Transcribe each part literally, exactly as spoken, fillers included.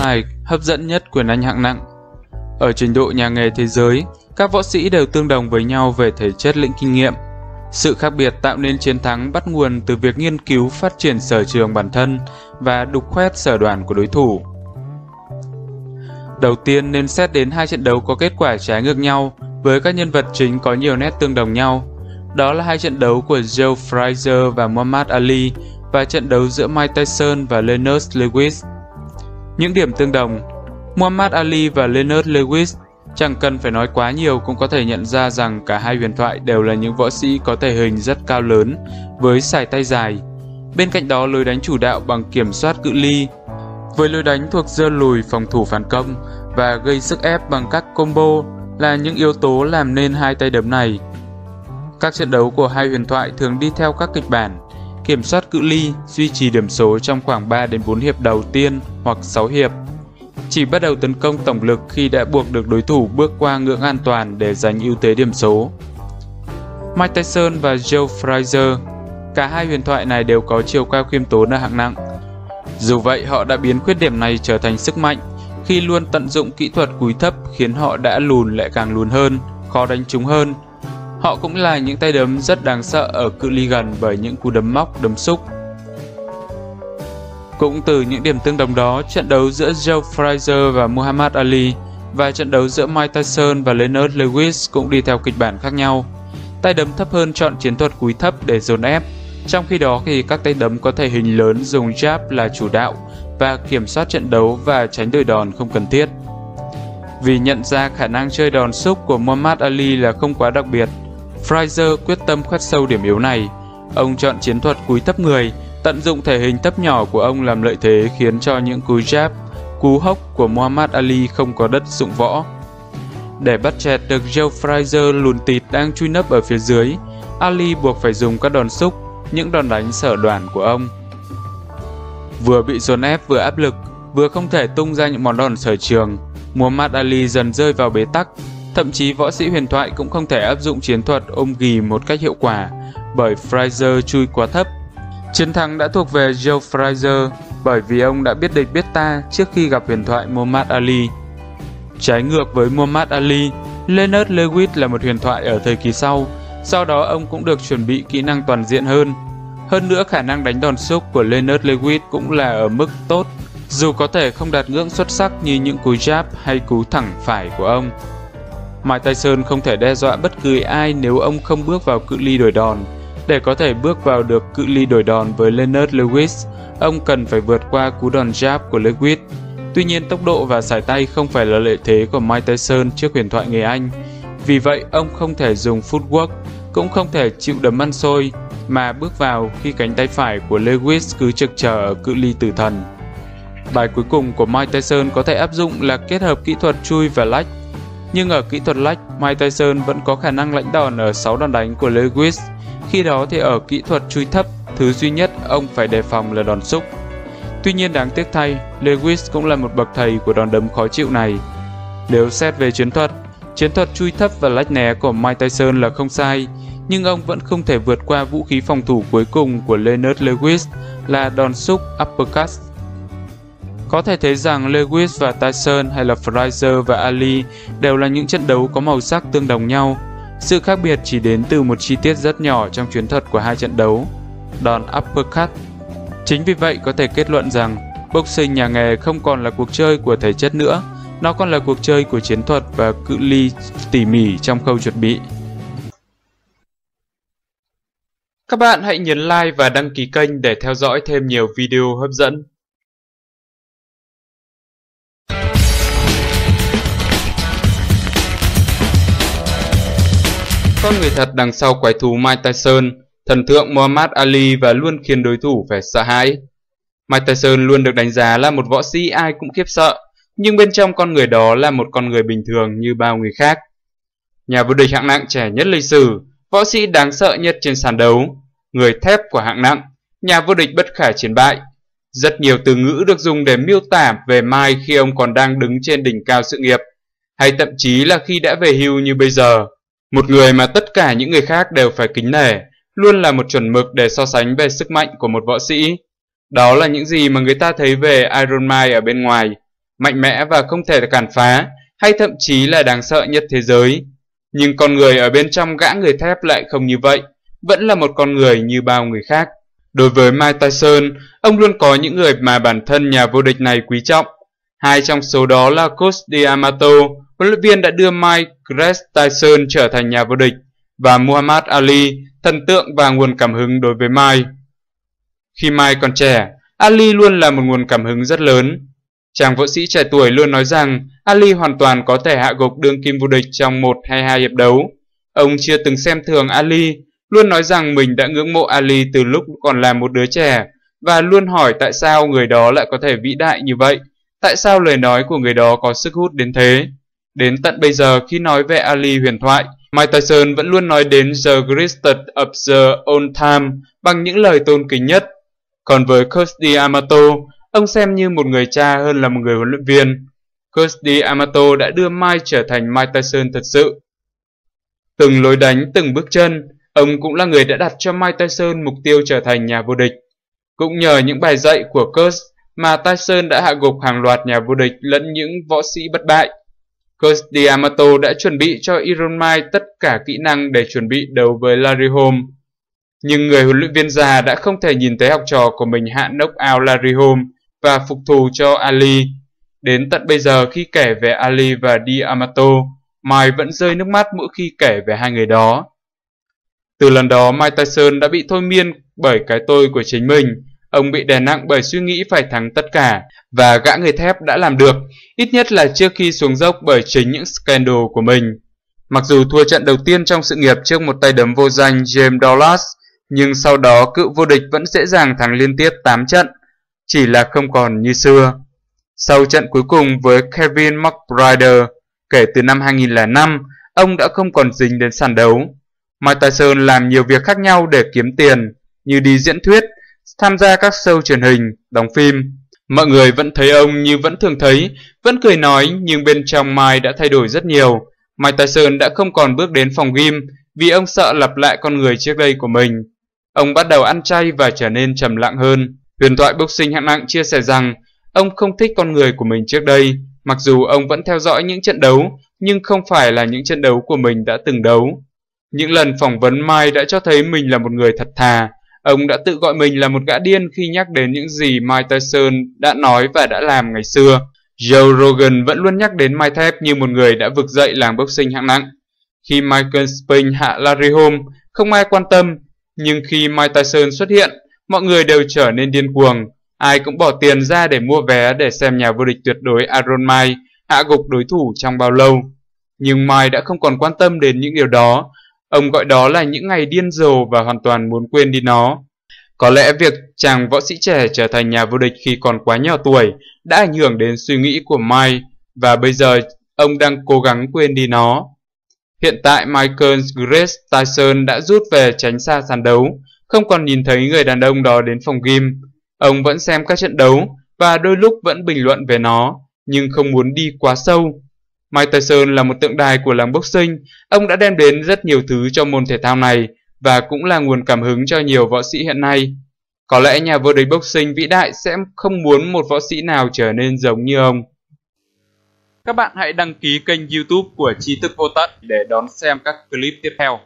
này hấp dẫn nhất quyền Anh hạng nặng. Ở trình độ nhà nghề thế giới, các võ sĩ đều tương đồng với nhau về thể chất lẫn kinh nghiệm. Sự khác biệt tạo nên chiến thắng bắt nguồn từ việc nghiên cứu phát triển sở trường bản thân và đục khoét sở đoản của đối thủ. Đầu tiên nên xét đến hai trận đấu có kết quả trái ngược nhau với các nhân vật chính có nhiều nét tương đồng nhau. Đó là hai trận đấu của Joe Frazier và Muhammad Ali và trận đấu giữa Mike Tyson và Leonard Lewis. Những điểm tương đồng: Muhammad Ali và Leonard Lewis, chẳng cần phải nói quá nhiều cũng có thể nhận ra rằng cả hai huyền thoại đều là những võ sĩ có thể hình rất cao lớn với sải tay dài. Bên cạnh đó, lối đánh chủ đạo bằng kiểm soát cự ly, với lối đánh thuộc giơ lùi phòng thủ phản công và gây sức ép bằng các combo là những yếu tố làm nên hai tay đấm này. Các trận đấu của hai huyền thoại thường đi theo các kịch bản kiểm soát cự ly, duy trì điểm số trong khoảng ba đến bốn hiệp đầu tiên hoặc sáu hiệp. Chỉ bắt đầu tấn công tổng lực khi đã buộc được đối thủ bước qua ngưỡng an toàn để giành ưu thế điểm số. Mike Tyson và Joe Frazier, cả hai huyền thoại này đều có chiều cao khiêm tốn ở hạng nặng. Dù vậy, họ đã biến khuyết điểm này trở thành sức mạnh khi luôn tận dụng kỹ thuật cúi thấp khiến họ đã lùn lại càng lùn hơn, khó đánh trúng hơn. Họ cũng là những tay đấm rất đáng sợ ở cự ly gần bởi những cú đấm móc, đấm xúc. Cũng từ những điểm tương đồng đó, trận đấu giữa Joe Frazier và Muhammad Ali và trận đấu giữa Mike Tyson và Leonard Lewis cũng đi theo kịch bản khác nhau. Tay đấm thấp hơn chọn chiến thuật cúi thấp để dồn ép, trong khi đó thì các tay đấm có thể hình lớn dùng jab là chủ đạo và kiểm soát trận đấu và tránh đổi đòn không cần thiết. Vì nhận ra khả năng chơi đòn xúc của Muhammad Ali là không quá đặc biệt, Frazier quyết tâm khoét sâu điểm yếu này. Ông chọn chiến thuật cúi thấp người, tận dụng thể hình thấp nhỏ của ông làm lợi thế khiến cho những cú jab, cú hốc của Muhammad Ali không có đất dụng võ. Để bắt chẹt được Joe Frazier lùn tịt đang chui nấp ở phía dưới, Ali buộc phải dùng các đòn xúc, những đòn đánh sở đoản của ông. Vừa bị dồn ép vừa áp lực, vừa không thể tung ra những món đòn sở trường, Muhammad Ali dần rơi vào bế tắc. Thậm chí võ sĩ huyền thoại cũng không thể áp dụng chiến thuật ôm ghì một cách hiệu quả bởi Frazier chui quá thấp. Chiến thắng đã thuộc về Joe Frazier bởi vì ông đã biết địch biết ta trước khi gặp huyền thoại Muhammad Ali. Trái ngược với Muhammad Ali, Leonard Lewis là một huyền thoại ở thời kỳ sau, sau đó ông cũng được chuẩn bị kỹ năng toàn diện hơn. Hơn nữa, khả năng đánh đòn xúc của Leonard Lewis cũng là ở mức tốt, dù có thể không đạt ngưỡng xuất sắc như những cú jab hay cú thẳng phải của ông. Mike Tyson không thể đe dọa bất cứ ai nếu ông không bước vào cự ly đổi đòn. Để có thể bước vào được cự ly đổi đòn với Leonard Lewis, ông cần phải vượt qua cú đòn jab của Lewis. Tuy nhiên, tốc độ và sải tay không phải là lợi thế của Mike Tyson trước huyền thoại người Anh. Vì vậy, ông không thể dùng footwork, cũng không thể chịu đấm ăn xôi, mà bước vào khi cánh tay phải của Lewis cứ trực chờ ở cự ly tử thần. Bài cuối cùng của Mike Tyson có thể áp dụng là kết hợp kỹ thuật chui và lách. Nhưng ở kỹ thuật lách, Mike Tyson vẫn có khả năng lãnh đòn ở sáu đòn đánh của Lewis. Khi đó thì ở kỹ thuật chui thấp, thứ duy nhất ông phải đề phòng là đòn xúc. Tuy nhiên đáng tiếc thay, Lewis cũng là một bậc thầy của đòn đấm khó chịu này. Nếu xét về chiến thuật, chiến thuật chui thấp và lách né của Mike Tyson là không sai, nhưng ông vẫn không thể vượt qua vũ khí phòng thủ cuối cùng của Leonard Lewis là đòn xúc uppercut. Có thể thấy rằng Lewis và Tyson hay là Frazier và Ali đều là những trận đấu có màu sắc tương đồng nhau. Sự khác biệt chỉ đến từ một chi tiết rất nhỏ trong chiến thuật của hai trận đấu, đòn uppercut. Chính vì vậy có thể kết luận rằng boxing nhà nghề không còn là cuộc chơi của thể chất nữa, nó còn là cuộc chơi của chiến thuật và cự ly tỉ mỉ trong khâu chuẩn bị. Các bạn hãy nhấn like và đăng ký kênh để theo dõi thêm nhiều video hấp dẫn. Con người thật đằng sau quái thú Mike Tyson, thần tượng Muhammad Ali và luôn khiến đối thủ phải sợ hãi. Mike Tyson luôn được đánh giá là một võ sĩ ai cũng khiếp sợ, nhưng bên trong con người đó là một con người bình thường như bao người khác. Nhà vô địch hạng nặng trẻ nhất lịch sử, võ sĩ đáng sợ nhất trên sàn đấu, người thép của hạng nặng, nhà vô địch bất khả chiến bại. Rất nhiều từ ngữ được dùng để miêu tả về Mike khi ông còn đang đứng trên đỉnh cao sự nghiệp, hay thậm chí là khi đã về hưu như bây giờ. Một người mà tất cả những người khác đều phải kính nể, luôn là một chuẩn mực để so sánh về sức mạnh của một võ sĩ. Đó là những gì mà người ta thấy về Iron Mike ở bên ngoài. mạnh mẽ và không thể cản phá, hay thậm chí là đáng sợ nhất thế giới. Nhưng con người ở bên trong gã người thép lại không như vậy, vẫn là một con người như bao người khác. Đối với Mike Tyson, ông luôn có những người mà bản thân nhà vô địch này quý trọng. Hai trong số đó là Coach D'Amato, huấn luyện viên đã đưa Mike Grace Tyson trở thành nhà vô địch, và Muhammad Ali, thần tượng và nguồn cảm hứng đối với Mike. Khi Mike còn trẻ, Ali luôn là một nguồn cảm hứng rất lớn. Chàng võ sĩ trẻ tuổi luôn nói rằng Ali hoàn toàn có thể hạ gục đương kim vô địch trong một hay hai hiệp đấu. Ông chưa từng xem thường Ali, luôn nói rằng mình đã ngưỡng mộ Ali từ lúc còn là một đứa trẻ, và luôn hỏi tại sao người đó lại có thể vĩ đại như vậy, tại sao lời nói của người đó có sức hút đến thế. Đến tận bây giờ khi nói về Ali huyền thoại, Mike Tyson vẫn luôn nói đến The Greatest of the All Time bằng những lời tôn kính nhất. Còn với Coach D'Amato, ông xem như một người cha hơn là một người huấn luyện viên. Coach D'Amato đã đưa Mike trở thành Mike Tyson thật sự. Từng lối đánh, từng bước chân, ông cũng là người đã đặt cho Mike Tyson mục tiêu trở thành nhà vô địch. Cũng nhờ những bài dạy của Coach mà Tyson đã hạ gục hàng loạt nhà vô địch lẫn những võ sĩ bất bại. Coach D'Amato đã chuẩn bị cho Iron Mike tất cả kỹ năng để chuẩn bị đấu với Larry Holmes. Nhưng người huấn luyện viên già đã không thể nhìn thấy học trò của mình hạ knock out Larry Holmes và phục thù cho Ali. Đến tận bây giờ khi kể về Ali và D'Amato, Mike vẫn rơi nước mắt mỗi khi kể về hai người đó. Từ lần đó, Mike Tyson đã bị thôi miên bởi cái tôi của chính mình. Ông bị đè nặng bởi suy nghĩ phải thắng tất cả, và gã người thép đã làm được, ít nhất là trước khi xuống dốc bởi chính những scandal của mình. Mặc dù thua trận đầu tiên trong sự nghiệp trước một tay đấm vô danh James Douglas, nhưng sau đó cựu vô địch vẫn dễ dàng thắng liên tiếp tám trận, chỉ là không còn như xưa. Sau trận cuối cùng với Kevin McBride, kể từ năm hai nghìn lẻ năm, ông đã không còn dính đến sàn đấu. Mike Tyson làm nhiều việc khác nhau để kiếm tiền, như đi diễn thuyết, tham gia các show truyền hình, đóng phim. Mọi người vẫn thấy ông như vẫn thường thấy, vẫn cười nói, nhưng bên trong Mike đã thay đổi rất nhiều. Mike Tyson đã không còn bước đến phòng gym vì ông sợ lặp lại con người trước đây của mình. Ông bắt đầu ăn chay và trở nên trầm lặng hơn. Huyền thoại boxing hạng nặng chia sẻ rằng ông không thích con người của mình trước đây, mặc dù ông vẫn theo dõi những trận đấu, nhưng không phải là những trận đấu của mình đã từng đấu. Những lần phỏng vấn Mike đã cho thấy mình là một người thật thà. Ông đã tự gọi mình là một gã điên khi nhắc đến những gì Mike Tyson đã nói và đã làm ngày xưa. Joe Rogan vẫn luôn nhắc đến Mike Thép như một người đã vực dậy làng boxing hạng nặng. Khi Michael Spink hạ Larry Holmes, không ai quan tâm, nhưng khi Mike Tyson xuất hiện, mọi người đều trở nên điên cuồng. Ai cũng bỏ tiền ra để mua vé để xem nhà vô địch tuyệt đối Iron Mike hạ gục đối thủ trong bao lâu. Nhưng Mike đã không còn quan tâm đến những điều đó. Ông gọi đó là những ngày điên rồ và hoàn toàn muốn quên đi nó. Có lẽ việc chàng võ sĩ trẻ trở thành nhà vô địch khi còn quá nhỏ tuổi đã ảnh hưởng đến suy nghĩ của Mike, và bây giờ ông đang cố gắng quên đi nó. Hiện tại Michael Grace Tyson đã rút về tránh xa sàn đấu, không còn nhìn thấy người đàn ông đó đến phòng gym. Ông vẫn xem các trận đấu và đôi lúc vẫn bình luận về nó, nhưng không muốn đi quá sâu. Mike Tyson là một tượng đài của làng boxing. Ông đã đem đến rất nhiều thứ cho môn thể thao này và cũng là nguồn cảm hứng cho nhiều võ sĩ hiện nay. Có lẽ nhà vô địch boxing vĩ đại sẽ không muốn một võ sĩ nào trở nên giống như ông. Các bạn hãy đăng ký kênh YouTube của Tri Thức Vô Tận để đón xem các clip tiếp theo.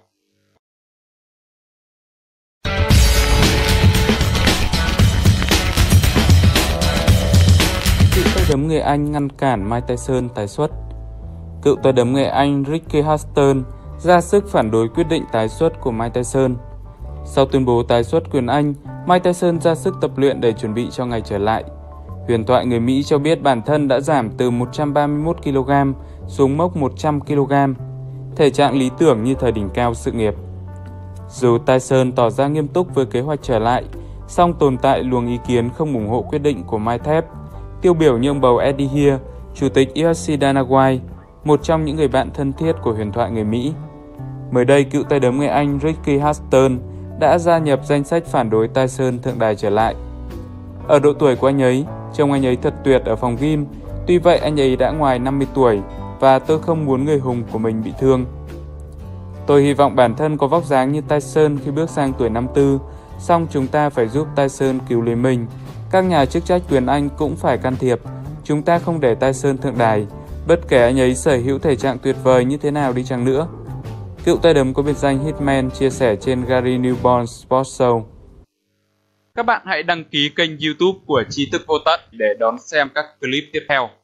Cựu tay đấm người Anh ngăn cản Mike Tyson tái xuất. Cựu tay đấm người Anh Ricky Hatton ra sức phản đối quyết định tái xuất của Mike Tyson. Sau tuyên bố tái xuất quyền Anh, Mike Tyson ra sức tập luyện để chuẩn bị cho ngày trở lại. Huyền thoại người Mỹ cho biết bản thân đã giảm từ một trăm ba mươi mốt ki lô gam xuống mốc một trăm ki lô gam, thể trạng lý tưởng như thời đỉnh cao sự nghiệp. Dù Tyson tỏ ra nghiêm túc với kế hoạch trở lại, song tồn tại luồng ý kiến không ủng hộ quyết định của Mike Thép. Tiêu biểu như ông bầu Eddie Hearn, chủ tịch u ép xê Dana White, một trong những người bạn thân thiết của huyền thoại người Mỹ. Mới đây, cựu tay đấm người Anh Ricky Hatton đã gia nhập danh sách phản đối Tyson thượng đài trở lại. Ở độ tuổi của anh ấy, trông anh ấy thật tuyệt ở phòng gym, tuy vậy anh ấy đã ngoài năm mươi tuổi và tôi không muốn người hùng của mình bị thương. Tôi hy vọng bản thân có vóc dáng như Tyson khi bước sang tuổi năm mươi tư, song chúng ta phải giúp Tyson cứu lấy mình. Các nhà chức trách quyền Anh cũng phải can thiệp. Chúng ta không để Tyson thượng đài, bất kể anh ấy sở hữu thể trạng tuyệt vời như thế nào đi chăng nữa. Cựu tay đấm có biệt danh Hitman chia sẻ trên Gary Newborn Sports Show. Các bạn hãy đăng ký kênh YouTube của Trí Thức Vô Tận để đón xem các clip tiếp theo.